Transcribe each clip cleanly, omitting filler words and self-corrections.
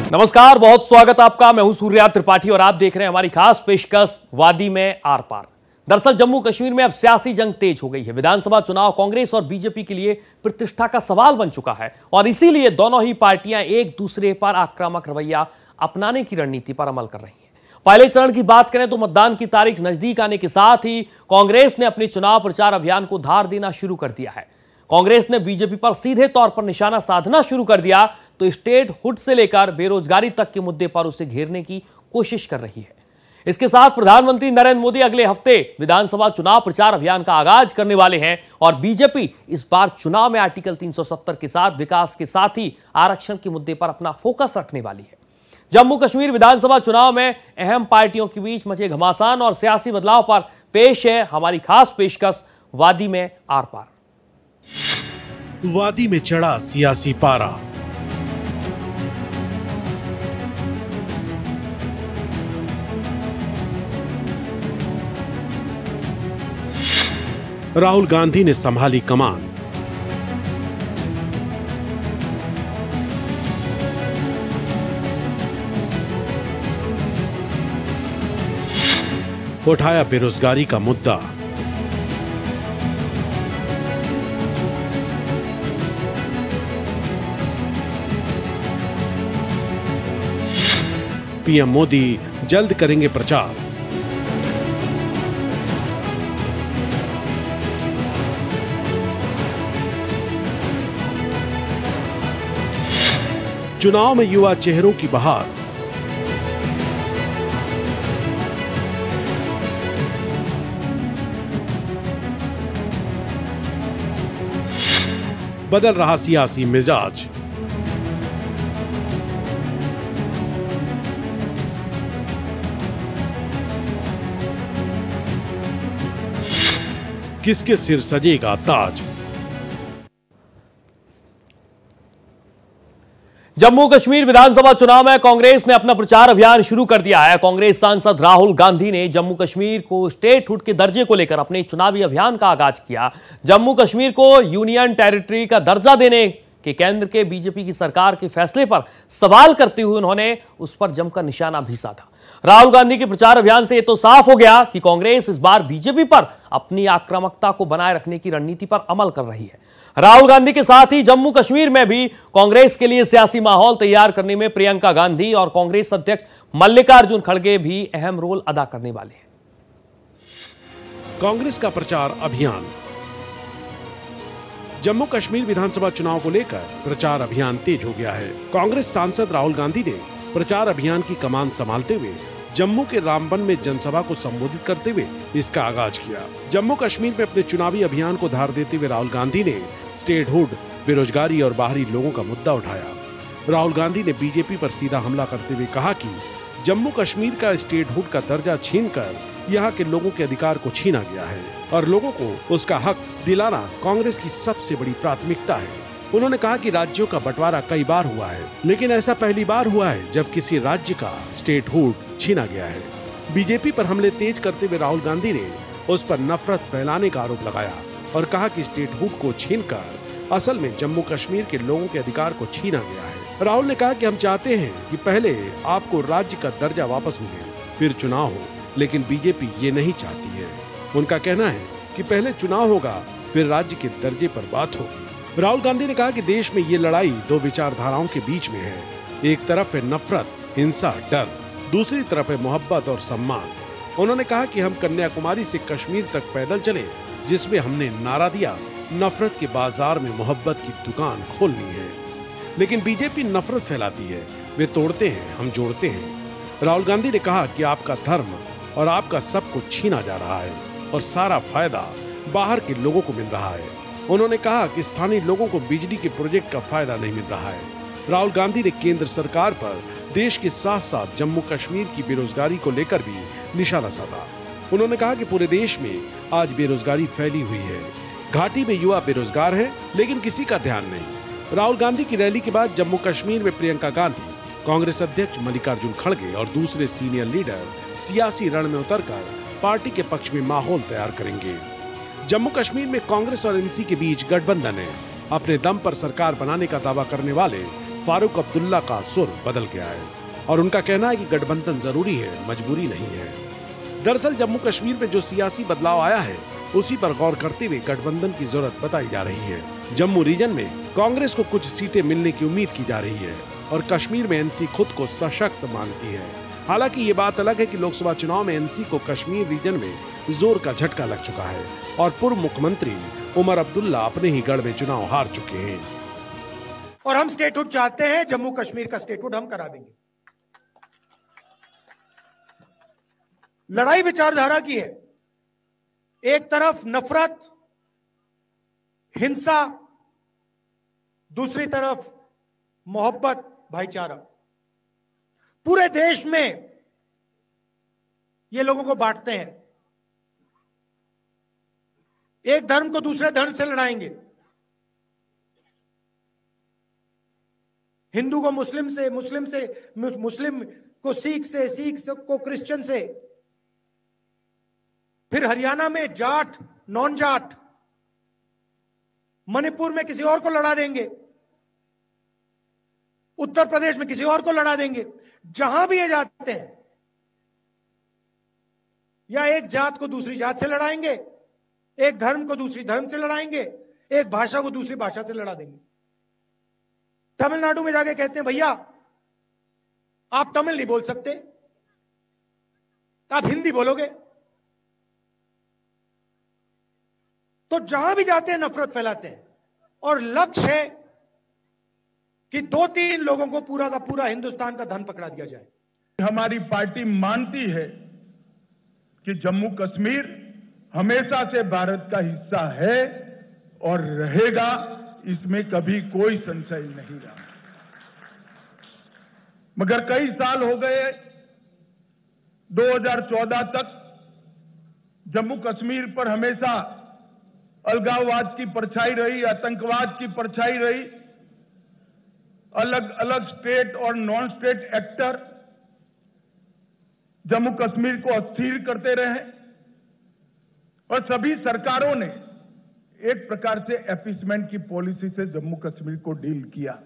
नमस्कार, बहुत स्वागत आपका। मैं हूं सूर्या त्रिपाठी और आप देख रहे हैं हमारी खास पेशकश वादी में आर पार। दरअसल जम्मू कश्मीर में अब सियासी जंग तेज हो गई है। विधानसभा चुनाव कांग्रेस और बीजेपी के लिए प्रतिष्ठा का सवाल बन चुका है और इसीलिए दोनों ही पार्टियां एक दूसरे पर आक्रामक रवैया अपनाने की रणनीति पर अमल कर रही हैं। पहले चरण की बात करें तो मतदान की तारीख नजदीक आने के साथ ही कांग्रेस ने अपने चुनाव प्रचार अभियान को धार देना शुरू कर दिया है। कांग्रेस ने बीजेपी पर सीधे तौर पर निशाना साधना शुरू कर दिया तो स्टेट हुड से लेकर बेरोजगारी तक के मुद्दे पर उसे घेरने की कोशिश कर रही है। इसके साथ प्रधानमंत्री नरेंद्र मोदी अगले हफ्ते विधानसभा चुनाव प्रचार अभियान का आगाज करने वाले हैं और बीजेपी इस बार चुनाव में आर्टिकल 370 के साथ विकास के साथ ही आरक्षण के मुद्दे पर अपना फोकस रखने वाली है। जम्मू कश्मीर विधानसभा चुनाव में अहम पार्टियों के बीच मचे घमासान और सियासी बदलाव पर पेश है हमारी खास पेशकश वादी में आर पार। वादी में चढ़ा सियासी पारा। राहुल गांधी ने संभाली कमान। उठाया बेरोजगारी का मुद्दा। पीएम मोदी जल्द करेंगे प्रचार। चुनाव में युवा चेहरों की बहार। बदल रहा सियासी मिजाज। किसके सिर सजेगा ताज। जम्मू कश्मीर विधानसभा चुनाव में कांग्रेस ने अपना प्रचार अभियान शुरू कर दिया है। कांग्रेस सांसद राहुल गांधी ने जम्मू कश्मीर को स्टेट हुड के दर्जे को लेकर अपने चुनावी अभियान का आगाज किया। जम्मू कश्मीर को यूनियन टेरिटरी का दर्जा देने के केंद्र के बीजेपी की सरकार के फैसले पर सवाल करते हुए उन्होंने उस पर जमकर निशाना भी साधा। राहुल गांधी के प्रचार अभियान से यह तो साफ हो गया कि कांग्रेस इस बार बीजेपी पर अपनी आक्रामकता को बनाए रखने की रणनीति पर अमल कर रही है। राहुल गांधी के साथ ही जम्मू कश्मीर में भी कांग्रेस के लिए सियासी माहौल तैयार करने में प्रियंका गांधी और कांग्रेस अध्यक्ष मल्लिकार्जुन खड़गे भी अहम रोल अदा करने वाले हैं। कांग्रेस का प्रचार अभियान। जम्मू कश्मीर विधानसभा चुनाव को लेकर प्रचार अभियान तेज हो गया है। कांग्रेस सांसद राहुल गांधी ने प्रचार अभियान की कमान संभालते हुए जम्मू के रामबन में जनसभा को संबोधित करते हुए इसका आगाज किया। जम्मू कश्मीर में अपने चुनावी अभियान को धार देते हुए राहुल गांधी ने स्टेट हुड, बेरोजगारी और बाहरी लोगों का मुद्दा उठाया। राहुल गांधी ने बीजेपी पर सीधा हमला करते हुए कहा कि जम्मू कश्मीर का स्टेट हुड का दर्जा छीनकर यहाँ के लोगों के अधिकार को छीना गया है और लोगों को उसका हक दिलाना कांग्रेस की सबसे बड़ी प्राथमिकता है। उन्होंने कहा कि राज्यों का बंटवारा कई बार हुआ है, लेकिन ऐसा पहली बार हुआ है जब किसी राज्य का स्टेट हुड छीना गया है। बीजेपी पर हमले तेज करते हुए राहुल गांधी ने उस पर नफरत फैलाने का आरोप लगाया और कहा कि स्टेट हुड को छीनकर असल में जम्मू कश्मीर के लोगों के अधिकार को छीना गया है। राहुल ने कहा कि हम चाहते हैं कि पहले आपको राज्य का दर्जा वापस मिले, फिर चुनाव हो, लेकिन बीजेपी ये नहीं चाहती है। उनका कहना है कि पहले चुनाव होगा, फिर राज्य के दर्जे पर बात होगी। राहुल गांधी ने कहा कि देश में ये लड़ाई दो विचारधाराओं के बीच में है। एक तरफ है नफरत, हिंसा, डर, दूसरी तरफ है मोहब्बत और सम्मान। उन्होंने कहा कि हम कन्याकुमारी से कश्मीर तक पैदल चले, जिसमें हमने नारा दिया, नफरत के बाजार में मोहब्बत की दुकान खोलनी है। लेकिन बीजेपी नफरत फैलाती है, वे तोड़ते हैं, हम जोड़ते हैं। राहुल गांधी ने कहा कि आपका धर्म और आपका सब कुछ छीना जा रहा है और सारा फायदा बाहर के लोगों को मिल रहा है। उन्होंने कहा कि स्थानीय लोगों को बिजली के प्रोजेक्ट का फायदा नहीं मिल रहा है। राहुल गांधी ने केंद्र सरकार पर देश के साथ साथ जम्मू कश्मीर की बेरोजगारी को लेकर भी निशाना साधा। उन्होंने कहा कि पूरे देश में आज बेरोजगारी फैली हुई है। घाटी में युवा बेरोजगार हैं, लेकिन किसी का ध्यान नहीं। राहुल गांधी की रैली के बाद जम्मू कश्मीर में प्रियंका गांधी, कांग्रेस अध्यक्ष मल्लिकार्जुन खड़गे और दूसरे सीनियर लीडर सियासी रण में उतरकर पार्टी के पक्ष में माहौल तैयार करेंगे। जम्मू कश्मीर में कांग्रेस और एनसी के बीच गठबंधन है। अपने दम पर सरकार बनाने का दावा करने वाले फारूक अब्दुल्ला का सुर बदल गया है और उनका कहना है कि गठबंधन जरूरी है, मजबूरी नहीं है। दरअसल जम्मू कश्मीर में जो सियासी बदलाव आया है उसी पर गौर करते हुए गठबंधन की जरूरत बताई जा रही है। जम्मू रीजन में कांग्रेस को कुछ सीटें मिलने की उम्मीद की जा रही है और कश्मीर में एनसी खुद को सशक्त मानती है। हालांकि ये बात अलग है कि लोकसभा चुनाव में एनसी को कश्मीर रीजन में जोर का झटका लग चुका है और पूर्व मुख्यमंत्री उमर अब्दुल्ला अपने ही गढ़ में चुनाव हार चुके हैं। और हम स्टेटहुड चाहते हैं, जम्मू कश्मीर का स्टेटहुड हम करा देंगे। लड़ाई विचारधारा की है, एक तरफ नफरत, हिंसा, दूसरी तरफ मोहब्बत, भाईचारा। पूरे देश में ये लोगों को बांटते हैं, एक धर्म को दूसरे धर्म से लड़ाएंगे, हिंदू को मुस्लिम से, मुस्लिम को सिख से, को क्रिश्चियन से, फिर हरियाणा में जाट नॉन जाट, मणिपुर में किसी और को लड़ा देंगे, उत्तर प्रदेश में किसी और को लड़ा देंगे। जहां भी ये जाते हैं, या एक जात को दूसरी जात से लड़ाएंगे, एक धर्म को दूसरी धर्म से लड़ाएंगे, एक भाषा को दूसरी भाषा से लड़ा देंगे। तमिलनाडु में जाके कहते हैं भैया आप तमिल नहीं बोल सकते, आप हिंदी बोलोगे। तो जहां भी जाते हैं नफरत फैलाते हैं और लक्ष्य है कि 2-3 लोगों को पूरा का पूरा हिंदुस्तान का धन पकड़ा दिया जाए। हमारी पार्टी मानती है कि जम्मू कश्मीर हमेशा से भारत का हिस्सा है और रहेगा, इसमें कभी कोई संशय नहीं रहा। मगर कई साल हो गए, 2014 तक जम्मू कश्मीर पर हमेशा अलगाववाद की परछाई रही, आतंकवाद की परछाई रही। अलग अलग स्टेट और non state actor Jammu Kashmir को अस्थिर करते रहे और सभी सरकारों ने एक प्रकार से एपीसमेंट की पॉलिसी से जम्मू कश्मीर को डील किया।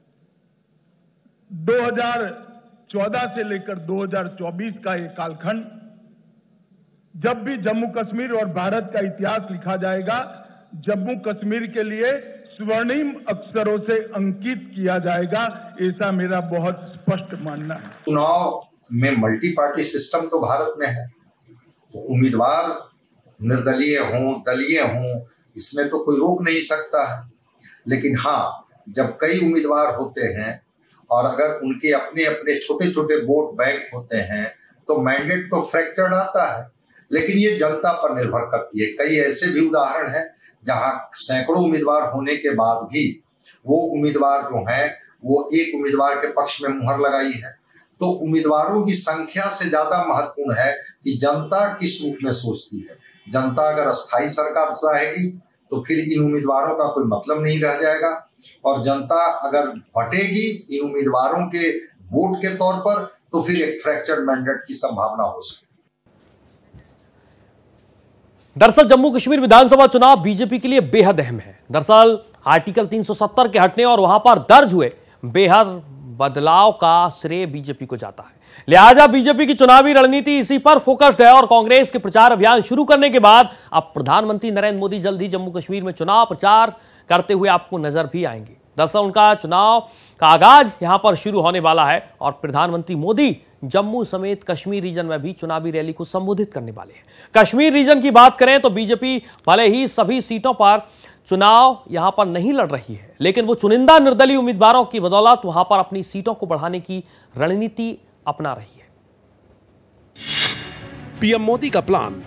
2014 से लेकर 2024 का एक कालखंड, जब भी जम्मू कश्मीर और भारत का इतिहास लिखा जाएगा, जम्मू कश्मीर के लिए स्वर्णिम अक्षरों से अंकित किया जाएगा, ऐसा मेरा बहुत स्पष्ट मानना है। चुनाव में मल्टी पार्टी सिस्टम तो भारत में है, तो उम्मीदवार निर्दलीय हों, दलीय हों, इसमें तो कोई रोक नहीं सकता है। लेकिन हाँ, जब कई उम्मीदवार होते हैं और अगर उनके अपने अपने छोटे छोटे वोट बैंक होते हैं तो मैंडेट तो फ्रैक्चर्ड आता है। लेकिन ये जनता पर निर्भर करती है। कई ऐसे भी उदाहरण हैं जहां सैकड़ों उम्मीदवार होने के बाद भी वो उम्मीदवार जो हैं वो एक उम्मीदवार के पक्ष में मुहर लगाई है। तो उम्मीदवारों की संख्या से ज्यादा महत्वपूर्ण है कि जनता किस रूप में सोचती है। जनता अगर अस्थायी सरकार चाहेगी तो फिर इन उम्मीदवारों का कोई मतलब नहीं रह जाएगा, और जनता अगर बटेगी इन उम्मीदवारों के वोट के तौर पर तो फिर एक फ्रैक्चर्ड मैंडेट की संभावना हो सकती है। दरअसल जम्मू कश्मीर विधानसभा चुनाव बीजेपी के लिए बेहद अहम है। दरअसल आर्टिकल 370 के हटने और वहां पर दर्ज हुए बेहद बदलाव का श्रेय बीजेपी को जाता है। लिहाजा बीजेपी की चुनावी रणनीति इसी पर फोकस्ड है और कांग्रेस के प्रचार अभियान शुरू करने के बाद अब प्रधानमंत्री नरेंद्र मोदी जल्द ही जम्मू कश्मीर में चुनाव प्रचार करते हुए आपको नजर भी आएंगे। दरअसल उनका चुनाव का आगाज यहां पर शुरू होने वाला है और प्रधानमंत्री मोदी जम्मू समेत कश्मीर रीजन में भी चुनावी रैली को संबोधित करने वाले हैं। कश्मीर रीजन की बात करें तो बीजेपी भले ही सभी सीटों पर चुनाव यहां पर नहीं लड़ रही है, लेकिन वो चुनिंदा निर्दलीय उम्मीदवारों की बदौलत वहां पर अपनी सीटों को बढ़ाने की रणनीति अपना रही है। पीएम मोदी का प्लान।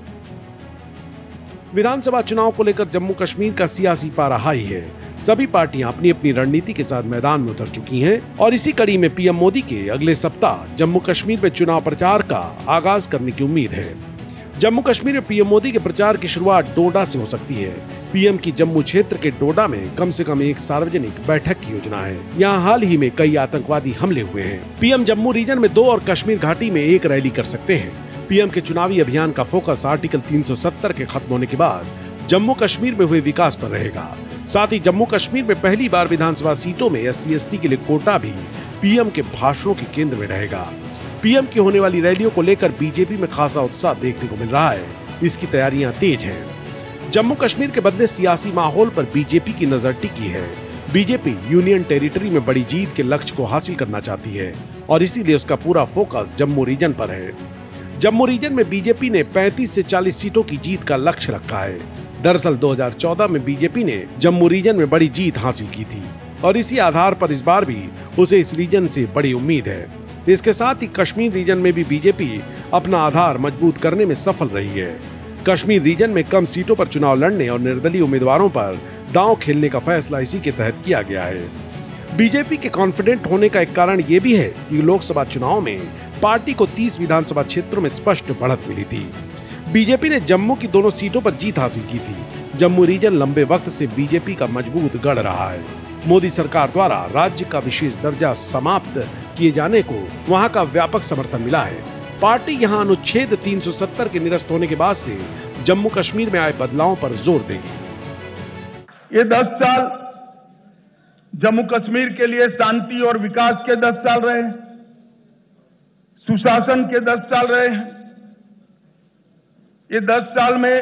विधानसभा चुनाव को लेकर जम्मू कश्मीर का सियासी पारा हाई है। सभी पार्टियां अपनी अपनी रणनीति के साथ मैदान में उतर चुकी हैं और इसी कड़ी में पीएम मोदी के अगले सप्ताह जम्मू कश्मीर में चुनाव प्रचार का आगाज करने की उम्मीद है। जम्मू कश्मीर में पीएम मोदी के प्रचार की शुरुआत डोडा से हो सकती है। पीएम की जम्मू क्षेत्र के डोडा में कम से कम एक सार्वजनिक बैठक की योजना है। यहाँ हाल ही में कई आतंकवादी हमले हुए हैं। पीएम जम्मू रीजन में 2 और कश्मीर घाटी में 1 रैली कर सकते हैं। पीएम के चुनावी अभियान का फोकस आर्टिकल 370 के खत्म होने के बाद जम्मू कश्मीर में हुए विकास पर रहेगा। साथ ही जम्मू कश्मीर में पहली बार विधानसभा सीटों में SC/ST के लिए कोटा भी पीएम के भाषणों के केंद्र में रहेगा। पीएम की होने वाली रैलियों को लेकर बीजेपी में खासा उत्साह देखने को मिल रहा है। इसकी तैयारियां तेज हैं। जम्मू कश्मीर के बदले सियासी माहौल पर बीजेपी की नजर टिकी है। बीजेपी यूनियन टेरिटरी में बड़ी जीत के लक्ष्य को हासिल करना चाहती है और इसीलिए उसका पूरा फोकस जम्मू रीजन पर है। जम्मू रीजन में बीजेपी ने 35 से 40 सीटों की जीत का लक्ष्य रखा है। दरअसल 2014 में बीजेपी ने जम्मू रीजन में बड़ी जीत हासिल की थी और इसी आधार पर इस बार भी उसे इस रीजन से बड़ी उम्मीद है। इसके साथ ही कश्मीर रीजन में भी बीजेपी अपना आधार मजबूत करने में सफल रही है। कश्मीर रीजन में कम सीटों पर चुनाव लड़ने और निर्दलीय उम्मीदवारों पर दांव खेलने का फैसला इसी के तहत किया गया है। बीजेपी के कॉन्फिडेंट होने का एक कारण ये भी है कि लोकसभा चुनाव में पार्टी को 30 विधानसभा क्षेत्रों में स्पष्ट बढ़त मिली थी। बीजेपी ने जम्मू की दोनों सीटों पर जीत हासिल की थी। जम्मू रीजन लंबे वक्त से बीजेपी का मजबूत गढ़ रहा है। मोदी सरकार द्वारा राज्य का विशेष दर्जा समाप्त किए जाने को वहां का व्यापक समर्थन मिला है। पार्टी यहां अनुच्छेद 370 के निरस्त होने के बाद से जम्मू कश्मीर में आए बदलावों पर जोर देगी। ये 10 साल जम्मू कश्मीर के लिए शांति और विकास के 10 साल रहे, सुशासन के 10 साल रहे हैं। ये 10 साल में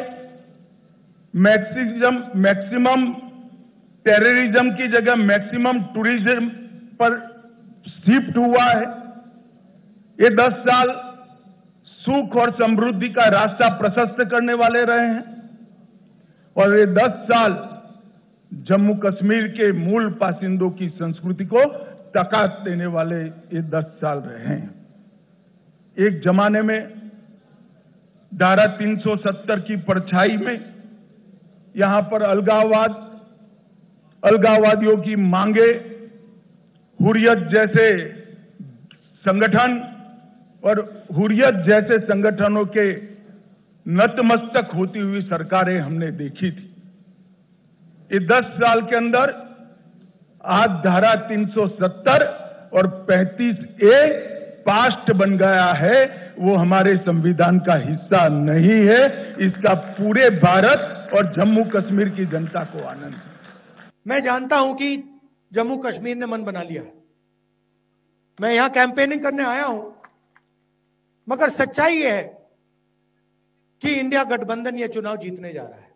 मैक्सिमम टेररिज्म की जगह मैक्सिमम टूरिज्म पर शिफ्ट हुआ है। ये 10 साल सुख और समृद्धि का रास्ता प्रशस्त करने वाले रहे हैं और ये 10 साल जम्मू कश्मीर के मूल बासिंदों की संस्कृति को ताकत देने वाले ये 10 साल रहे हैं। एक जमाने में धारा 370 की परछाई में यहां पर अलगाववादियों की मांगे, हुर्रियत जैसे संगठन और हुर्रियत जैसे संगठनों के नतमस्तक होती हुई सरकारें हमने देखी थी। ये 10 साल के अंदर आज धारा 370 और 35A पास्ट बन गया है। वो हमारे संविधान का हिस्सा नहीं है। इसका पूरे भारत और जम्मू कश्मीर की जनता को आनंद है। मैं जानता हूं कि जम्मू कश्मीर ने मन बना लिया है। मैं यहां कैंपेनिंग करने आया हूं, मगर सच्चाई यह है कि इंडिया गठबंधन यह चुनाव जीतने जा रहा है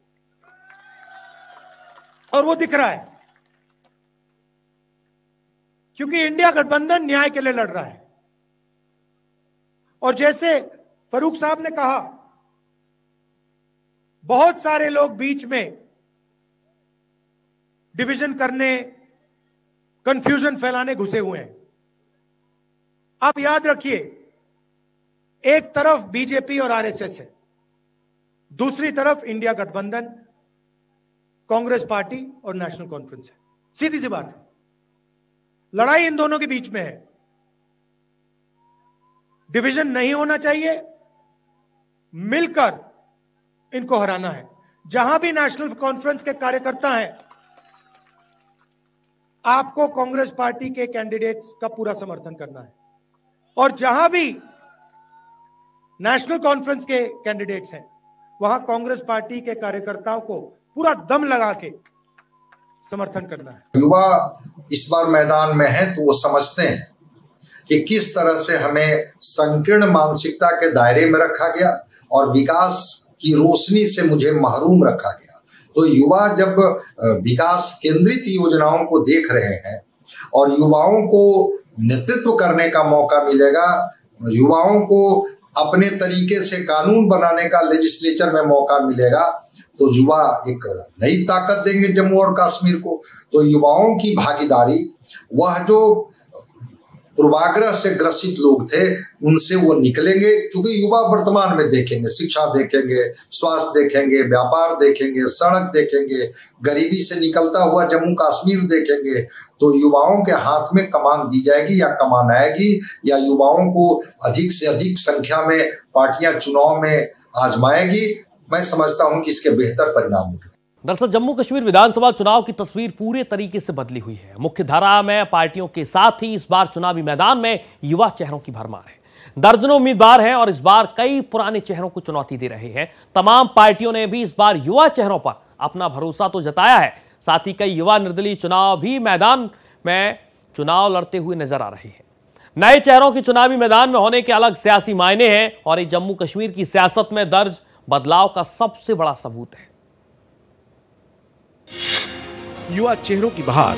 और वो दिख रहा है, क्योंकि इंडिया गठबंधन न्याय के लिए लड़ रहा है। और जैसे फरूक साहब ने कहा, बहुत सारे लोग बीच में डिवीजन करने, कंफ्यूजन फैलाने घुसे हुए हैं। आप याद रखिए, एक तरफ बीजेपी और आरएसएस है, दूसरी तरफ इंडिया गठबंधन, कांग्रेस पार्टी और नेशनल कॉन्फ्रेंस है। सीधी सी बात है, लड़ाई इन दोनों के बीच में है। डिवीजन नहीं होना चाहिए, मिलकर इनको हराना है। जहां भी नेशनल कॉन्फ्रेंस के कार्यकर्ता हैं, आपको कांग्रेस पार्टी के कैंडिडेट्स का पूरा समर्थन करना है, और जहां भी नेशनल कॉन्फ्रेंस के कैंडिडेट्स हैं, वहां कांग्रेस पार्टी के कार्यकर्ताओं को पूरा दम लगा के समर्थन करना है। युवा इस बार मैदान में है तो वो समझते हैं कि किस तरह से हमें संकीर्ण मानसिकता के दायरे में रखा गया और विकास की रोशनी से मुझे महरूम रखा गया। तो युवा जब विकास केंद्रित योजनाओं को देख रहे हैं और युवाओं को नेतृत्व करने का मौका मिलेगा, युवाओं को अपने तरीके से कानून बनाने का लेजिस्लेचर में मौका मिलेगा, तो युवा एक नई ताकत देंगे जम्मू और कश्मीर को। तो युवाओं की भागीदारी, वह जो पूर्वाग्रह से ग्रसित लोग थे उनसे वो निकलेंगे, क्योंकि युवा वर्तमान में देखेंगे, शिक्षा देखेंगे, स्वास्थ्य देखेंगे, व्यापार देखेंगे, सड़क देखेंगे, गरीबी से निकलता हुआ जम्मू कश्मीर देखेंगे। तो युवाओं के हाथ में कमान दी जाएगी या कमान आएगी, या युवाओं को अधिक से अधिक संख्या में पार्टियां चुनाव में आजमाएगी। मैं समझता हूं कि इसके बेहतर परिणाम निकले। दरअसल जम्मू कश्मीर विधानसभा चुनाव की तस्वीर पूरे तरीके से बदली हुई है। मुख्य धारा में पार्टियों के साथ ही इस बार चुनावी मैदान में युवा चेहरों की भरमार है। दर्जनों उम्मीदवार हैं और इस बार कई पुराने चेहरों को चुनौती दे रहे हैं। तमाम पार्टियों ने भी इस बार युवा चेहरों पर अपना भरोसा तो जताया है, साथ ही कई युवा निर्दलीय चुनाव भी मैदान में चुनाव लड़ते हुए नजर आ रहे हैं। नए चेहरों के चुनावी मैदान में होने के अलग सियासी मायने हैं और ये जम्मू कश्मीर की सियासत में दर्ज बदलाव का सबसे बड़ा सबूत है। युवा चेहरों की बहार।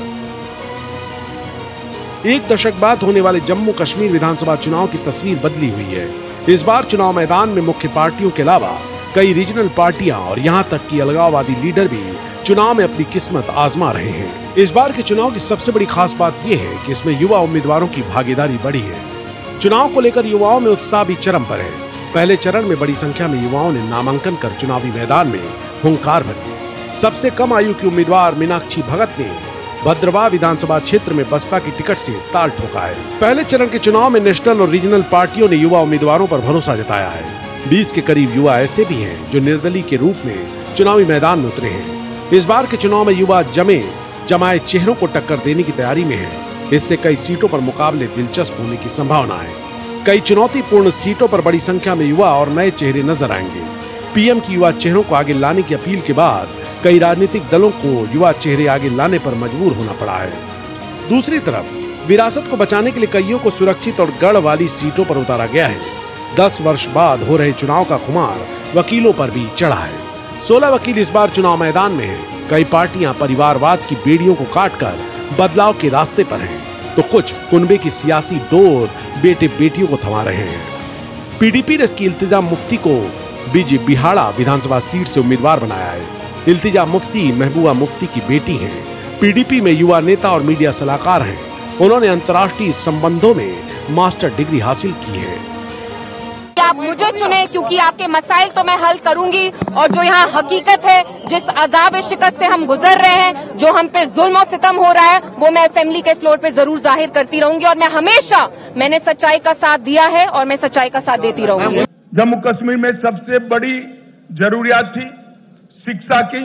एक दशक बाद होने वाले जम्मू कश्मीर विधानसभा चुनाव की तस्वीर बदली हुई है। इस बार चुनाव मैदान में मुख्य पार्टियों के अलावा कई रीजनल पार्टियां और यहां तक कि अलगाववादी लीडर भी चुनाव में अपनी किस्मत आजमा रहे हैं। इस बार के चुनाव की सबसे बड़ी खास बात यह है कि इसमें युवा उम्मीदवारों की भागीदारी बढ़ी है। चुनाव को लेकर युवाओं में उत्साह भी चरम पर है। पहले चरण में बड़ी संख्या में युवाओं ने नामांकन कर चुनावी मैदान में हुंकार भरी। सबसे कम आयु की उम्मीदवार मीनाक्षी भगत ने भद्रवाह विधानसभा क्षेत्र में बसपा की टिकट से ताल ठोका है। पहले चरण के चुनाव में नेशनल और रीजनल पार्टियों ने युवा उम्मीदवारों पर भरोसा जताया है। 20 के करीब युवा ऐसे भी हैं जो निर्दलीय के रूप में चुनावी मैदान में उतरे हैं। इस बार के चुनाव में युवा जमाए चेहरों को टक्कर देने की तैयारी में है। इससे कई सीटों पर मुकाबले दिलचस्प होने की संभावना है। कई चुनौतीपूर्ण सीटों पर बड़ी संख्या में युवा और नए चेहरे नजर आएंगे। पीएम की युवा चेहरों को आगे लाने की अपील के बाद कई राजनीतिक दलों को युवा चेहरे आगे लाने पर मजबूर होना पड़ा है। दूसरी तरफ विरासत को बचाने के लिए कईयों को सुरक्षित और गढ़ वाली सीटों पर उतारा गया है। 10 वर्ष बाद हो रहे चुनाव का खुमार वकीलों पर भी चढ़ा है। 16 वकील इस बार चुनाव मैदान में हैं। कई पार्टियां परिवारवाद की बेड़ियों को काटकर बदलाव के रास्ते पर हैं, तो कुछ कुनबे की सियासी डोर बेटे बेटियों को थमा रहे हैं। पीडीपी ने इसकी इल्तिजा मुफ्ती को बिहाड़ा विधानसभा सीट से उम्मीदवार बनाया है। इल्तिजा मुफ्ती महबूबा मुफ्ती की बेटी हैं। पीडीपी में युवा नेता और मीडिया सलाहकार हैं। उन्होंने अंतर्राष्ट्रीय संबंधों में मास्टर डिग्री हासिल की है। आप मुझे चुने क्योंकि आपके मसाइल तो मैं हल करूंगी और जो यहाँ हकीकत है, जिस अजाब शिकस्त से हम गुजर रहे हैं, जो हम पे जुल्म और सितम हो रहा है, वो मैं असेंबली के फ्लोर पे जरूर जाहिर करती रहूंगी और मैंने सच्चाई का साथ दिया है और मैं सच्चाई का साथ देती रहूंगी। जम्मू कश्मीर में सबसे बड़ी जरूरियात थी शिक्षा की।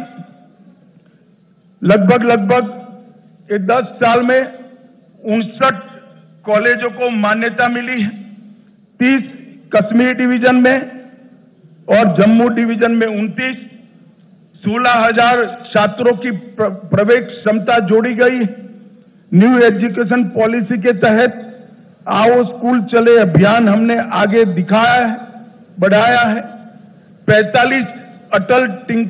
लगभग 10 साल में 59 कॉलेजों को मान्यता मिली है। 30 कश्मीर डिवीजन में और जम्मू डिवीजन में 29। 16,000 छात्रों की प्रवेश क्षमता जोड़ी गई। न्यू एजुकेशन पॉलिसी के तहत आओ स्कूल चले अभियान हमने आगे दिखाया है, बढ़ाया है। 45 अटल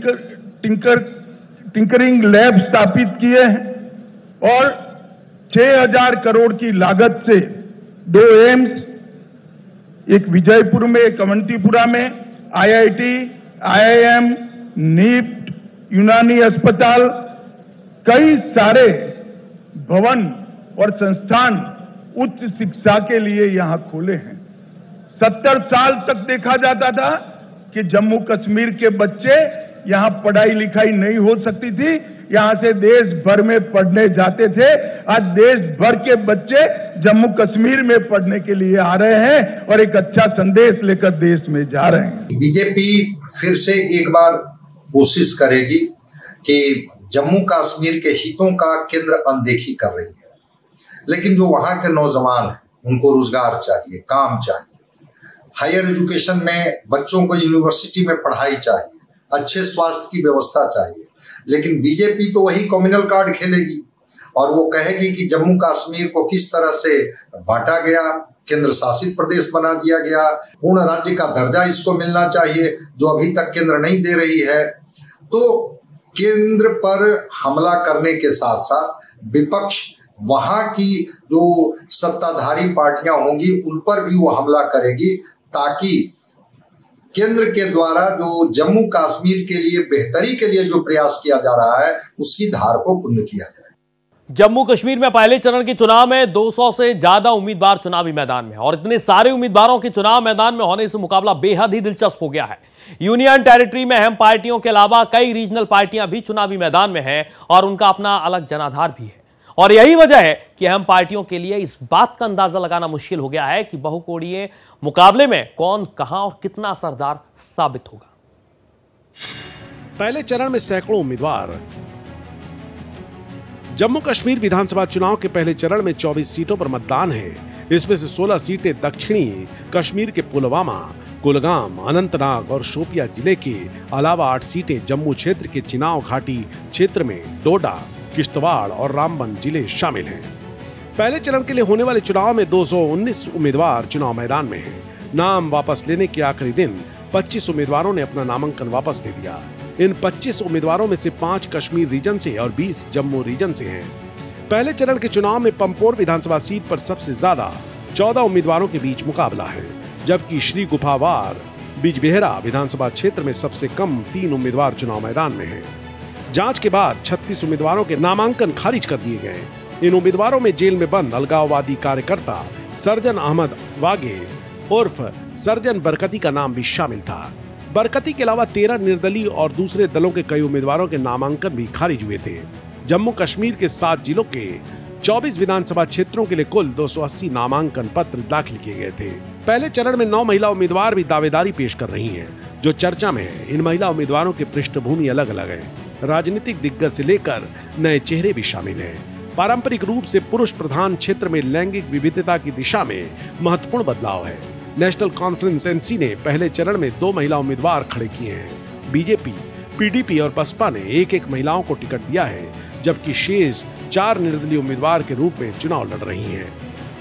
टिंकरिंग लैब स्थापित किए हैं और 6,000 करोड़ की लागत से 2 एम्स, एक विजयपुर में, एक अवंतीपुरा में, IIT, IIM, नीट, यूनानी अस्पताल, कई सारे भवन और संस्थान उच्च शिक्षा के लिए यहां खोले हैं। 70 साल तक देखा जाता था कि जम्मू कश्मीर के बच्चे यहां पढ़ाई लिखाई नहीं हो सकती थी, यहां से देश भर में पढ़ने जाते थे। आज देश भर के बच्चे जम्मू कश्मीर में पढ़ने के लिए आ रहे हैं और एक अच्छा संदेश लेकर देश में जा रहे हैं। बीजेपी फिर से एक बार कोशिश करेगी कि जम्मू कश्मीर के हितों का केंद्र अनदेखी कर रही है, लेकिन जो वहां के नौजवान हैं उनको रोजगार चाहिए, काम चाहिए, हायर एजुकेशन में बच्चों को यूनिवर्सिटी में पढ़ाई चाहिए, अच्छे स्वास्थ्य की व्यवस्था चाहिए। लेकिन बीजेपी तो वही कम्युनल कार्ड खेलेगी और वो कहेगी कि जम्मू कश्मीर को किस तरह से बांटा गया, केंद्र शासित प्रदेश बना दिया गया, पूर्ण राज्य का दर्जा इसको मिलना चाहिए जो अभी तक केंद्र नहीं दे रही है। तो केंद्र पर हमला करने के साथ साथ विपक्ष, वहां की जो सत्ताधारी पार्टियां होंगी उन पर भी वो हमला करेगी, ताकि केंद्र के द्वारा जो जम्मू कश्मीर के लिए बेहतरी के लिए जो प्रयास किया जा रहा है उसकी धार को कुंद किया जाए। जम्मू कश्मीर में पहले चरण के चुनाव में 200 से ज्यादा उम्मीदवार चुनावी मैदान में, और इतने सारे उम्मीदवारों के चुनाव मैदान में होने से मुकाबला बेहद ही दिलचस्प हो गया है। यूनियन टेरिटरी में अहम पार्टियों के अलावा कई रीजनल पार्टियां भी चुनावी मैदान में हैं और उनका अपना अलग जनाधार भी है। और यही वजह है कि अहम पार्टियों के लिए इस बात का अंदाजा लगाना मुश्किल हो गया है कि बहुकोणीय मुकाबले में कौन, कहां और कितना असरदार साबित होगा। पहले चरण में सैकड़ों उम्मीदवार। जम्मू कश्मीर विधानसभा चुनाव के पहले चरण में 24 सीटों पर मतदान है। इसमें से 16 सीटें दक्षिणी कश्मीर के पुलवामा, कुलगाम, अनंतनाग और शोपिया जिले के अलावा 8 सीटें जम्मू क्षेत्र के चिनाव घाटी क्षेत्र में डोडा, किश्तवाड़ और रामबन जिले शामिल हैं। पहले चरण के लिए होने वाले चुनाव में 219 उम्मीदवार चुनाव मैदान में हैं। नाम वापस लेने के आखिरी दिन 25 उम्मीदवारों ने अपना नामांकन वापस ले लिया। इन 25 उम्मीदवारों में से 5 कश्मीर रीजन से और 20 जम्मू रीजन से हैं। पहले चरण के चुनाव में पंपोर विधानसभा सीट पर सबसे ज्यादा 14 उम्मीदवारों के बीच मुकाबला है, जबकि श्री गुफावार बिजबेहरा विधानसभा क्षेत्र में सबसे कम 3 उम्मीदवार चुनाव मैदान में हैं। जांच के बाद 36 उम्मीदवारों के नामांकन खारिज कर दिए गए। इन उम्मीदवारों में जेल में बंद अलगाववादी कार्यकर्ता सर्जन अहमद वागे उर्फ सर्जन बरकती का नाम भी शामिल था। बरकती के अलावा 13 निर्दलीय और दूसरे दलों के कई उम्मीदवारों के नामांकन भी खारिज हुए थे। जम्मू कश्मीर के 7 जिलों के 24 विधानसभा क्षेत्रों के लिए कुल 280 नामांकन पत्र दाखिल किए गए थे। पहले चरण में 9 महिला उम्मीदवार भी दावेदारी पेश कर रही हैं, जो चर्चा में है। इन महिला उम्मीदवारों की पृष्ठभूमि अलग अलग है। राजनीतिक दिग्गज से लेकर नए चेहरे भी शामिल हैं। पारंपरिक रूप से पुरुष प्रधान क्षेत्र में लैंगिक विविधता की दिशा में महत्वपूर्ण बदलाव है। नेशनल कॉन्फ्रेंस एनसी ने पहले चरण में 2 महिला उम्मीदवार खड़े किए हैं। बीजेपी, पीडीपी और बसपा ने एक महिलाओं को टिकट दिया है, जबकि शेष 4 निर्दलीय उम्मीदवार के रूप में चुनाव लड़ रही हैं।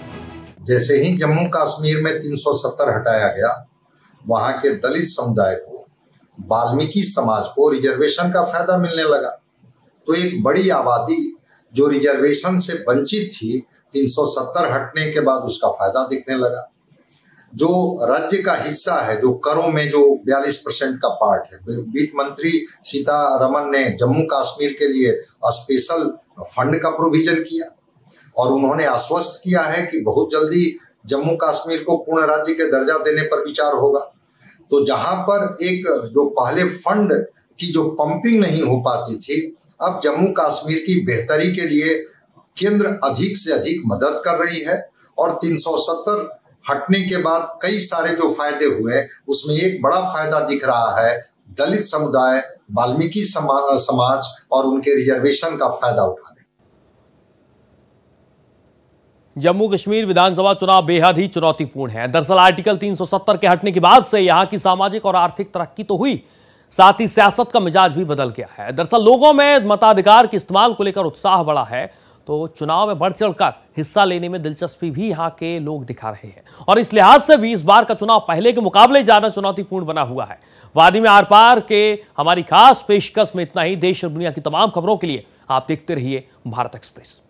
जैसे ही जम्मू कश्मीर में 370 हटाया गया, वहां के दलित समुदाय को, वाल्मीकि समाज को रिजर्वेशन का फायदा मिलने लगा। तो एक बड़ी आबादी जो रिजर्वेशन से वंचित थी, 370 हटने के बाद उसका फायदा दिखने लगा। जो राज्य का हिस्सा है, जो करों में जो 42% का पार्ट है, वित्त मंत्री सीतारमन ने जम्मू कश्मीर के लिए स्पेशल फंड का प्रोविजन किया और उन्होंने आश्वस्त किया है कि बहुत जल्दी जम्मू कश्मीर को पूर्ण राज्य के दर्जा देने पर विचार होगा। तो जहां पर एक जो पहले फंड की जो पंपिंग नहीं हो पाती थी, अब जम्मू कश्मीर की बेहतरी के लिए केंद्र अधिक से अधिक मदद कर रही है। और 370 हटने के बाद कई सारे जो फायदे हुए, उसमें एक बड़ा फायदा दिख रहा है दलित समुदाय, वाल्मीकि समाज और उनके रिजर्वेशन का फायदा उठाने। जम्मू कश्मीर विधानसभा चुनाव बेहद ही चुनौतीपूर्ण है। दरअसल आर्टिकल 370 के हटने के बाद से यहां की सामाजिक और आर्थिक तरक्की तो हुई, साथ ही सियासत का मिजाज भी बदल गया है। दरअसल लोगों में मताधिकार के इस्तेमाल को लेकर उत्साह बढ़ा है, तो चुनाव में बढ़ चढ़कर हिस्सा लेने में दिलचस्पी भी यहां के लोग दिखा रहे हैं। और इस लिहाज से भी इस बार का चुनाव पहले के मुकाबले ज्यादा चुनौतीपूर्ण बना हुआ है। वादी में आर पार के हमारी खास पेशकश में इतना ही। देश और दुनिया की तमाम खबरों के लिए आप देखते रहिए भारत एक्सप्रेस।